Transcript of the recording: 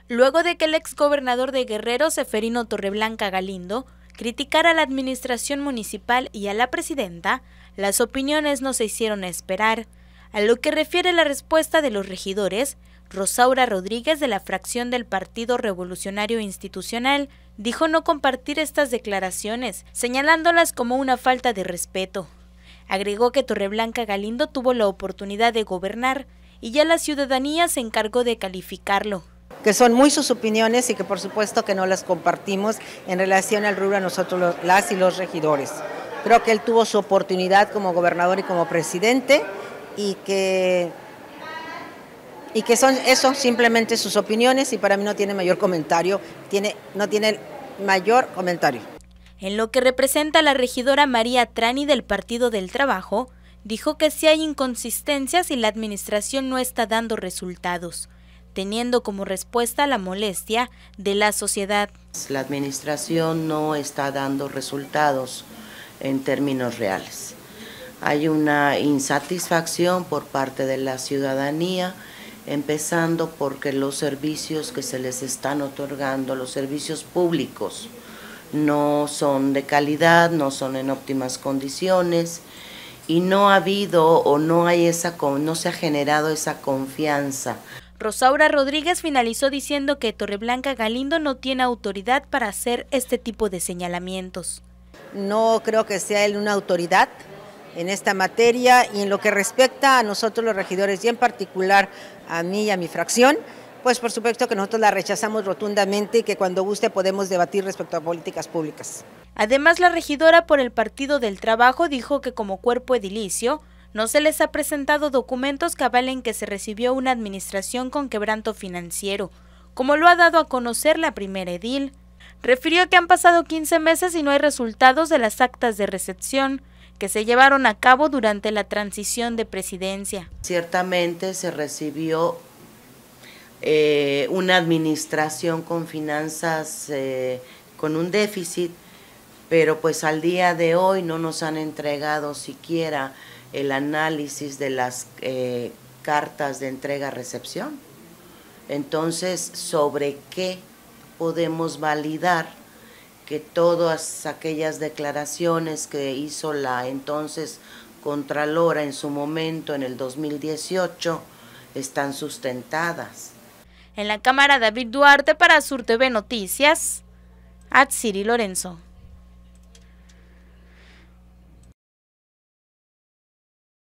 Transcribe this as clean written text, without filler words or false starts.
luego de que el exgobernador de Guerrero, Seferino Torreblanca Galindo, criticara a la administración municipal y a la presidenta, las opiniones no se hicieron esperar. A lo que refiere la respuesta de los regidores, Rosaura Rodríguez, de la fracción del Partido Revolucionario Institucional, dijo no compartir estas declaraciones, señalándolas como una falta de respeto. Agregó que Torreblanca Galindo tuvo la oportunidad de gobernar y ya la ciudadanía se encargó de calificarlo. Que son muy sus opiniones y que por supuesto que no las compartimos en relación al rubro a nosotros las y los regidores. Creo que él tuvo su oportunidad como gobernador y como presidente y que son eso, simplemente sus opiniones, y para mí no tiene mayor comentario, no tiene mayor comentario. En lo que representa a la regidora María Trani del Partido del Trabajo, dijo que sí hay inconsistencias y la administración no está dando resultados, teniendo como respuesta la molestia de la sociedad. La administración no está dando resultados en términos reales. Hay una insatisfacción por parte de la ciudadanía, empezando porque los servicios que se les están otorgando, los servicios públicos, no son de calidad, no son en óptimas condiciones y no ha habido o no se ha generado esa confianza. Rosaura Rodríguez finalizó diciendo que Torreblanca Galindo no tiene autoridad para hacer este tipo de señalamientos. No creo que sea él una autoridad en esta materia, y en lo que respecta a nosotros los regidores y en particular a mí y a mi fracción, pues por supuesto que nosotros la rechazamos rotundamente y que cuando guste podemos debatir respecto a políticas públicas. Además, la regidora por el Partido del Trabajo dijo que como cuerpo edilicio no se les ha presentado documentos que avalen que se recibió una administración con quebranto financiero, como lo ha dado a conocer la primera edil. Refirió que han pasado 15 meses y no hay resultados de las actas de recepción que se llevaron a cabo durante la transición de presidencia. Ciertamente se recibió una administración con finanzas con un déficit, pero pues al día de hoy no nos han entregado siquiera el análisis de las cartas de entrega-recepción. Entonces, ¿sobre qué podemos validar que todas aquellas declaraciones que hizo la entonces Contralora en su momento, en el 2018, están sustentadas? En la Cámara, David Duarte para Sur TV Noticias, Atsiri Lorenzo.